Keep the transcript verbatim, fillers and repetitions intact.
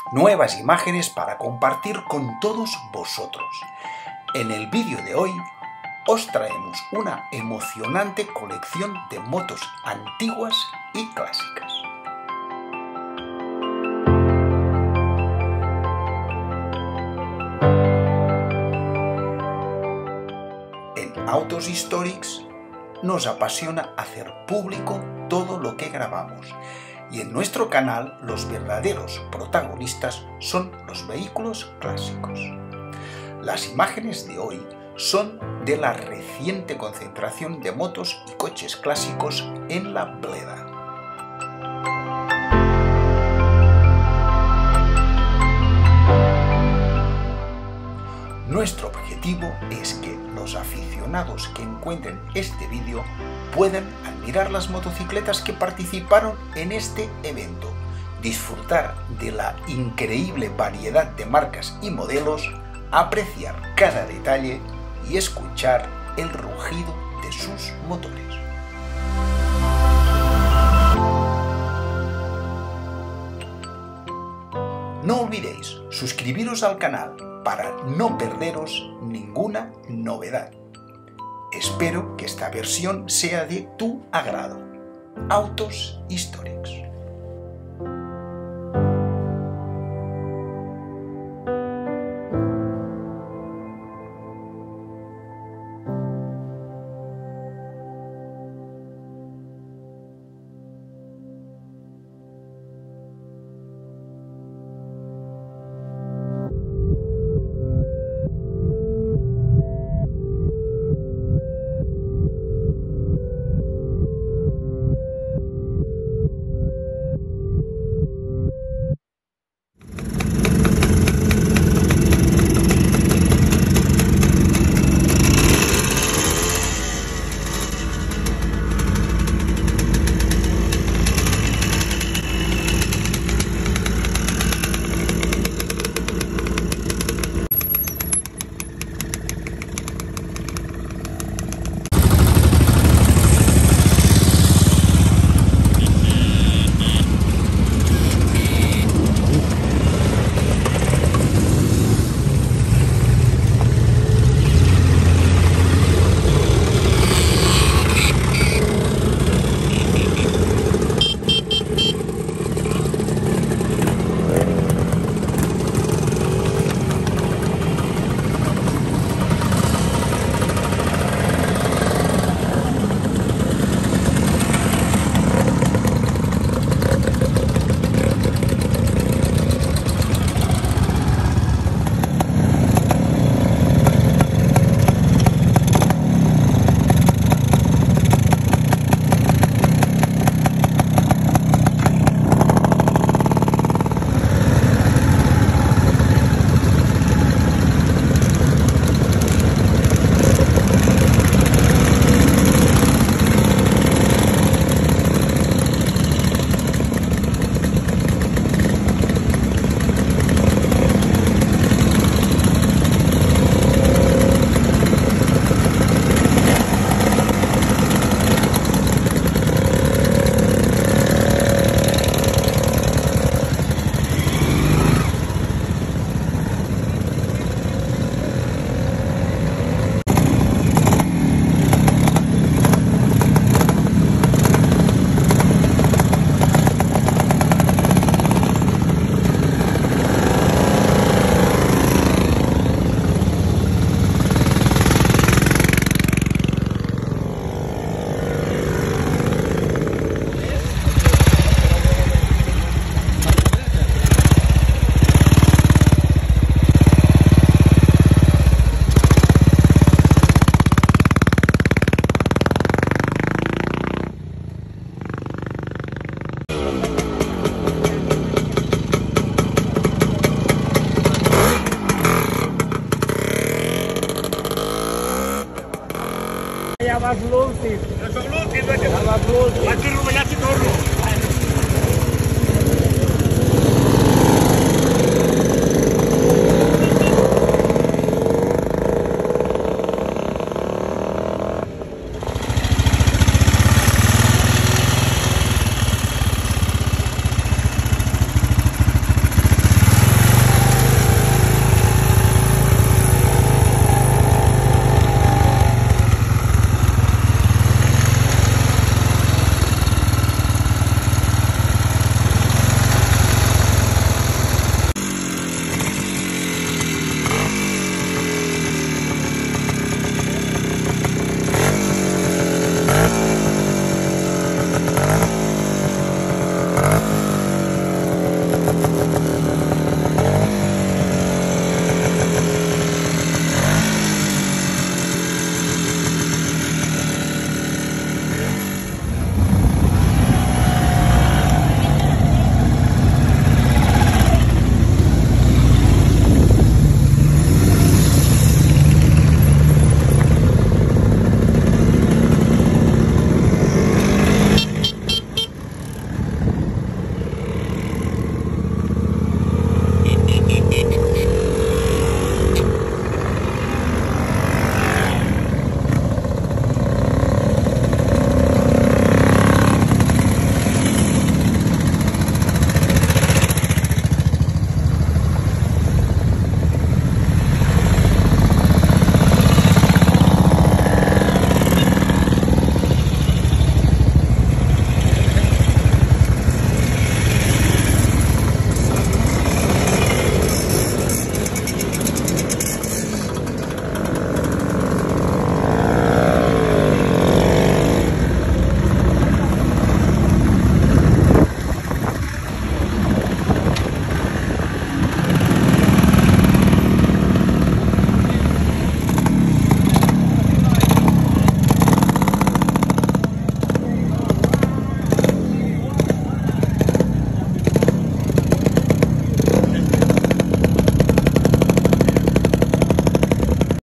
nuevas imágenes para compartir con todos vosotros. En el vídeo de hoy os traemos una emocionante colección de motos antiguas y clásicas. En Autos Historics nos apasiona hacer público todo lo que grabamos, y en nuestro canal los verdaderos protagonistas son los vehículos clásicos. Las imágenes de hoy son de la reciente concentración de motos y coches clásicos en la Bleda. Nuestro objetivo es que los aficionados que encuentren este vídeo puedan admirar las motocicletas que participaron en este evento, disfrutar de la increíble variedad de marcas y modelos, apreciar cada detalle y escuchar el rugido de sus motores. No olvidéis suscribiros al canal para no perderos ninguna novedad. Espero que esta versión sea de tu agrado. Autos Historics. Ja, was los ist. Was ist doch los? Ihr seid ja Ja, was los ist. Was ist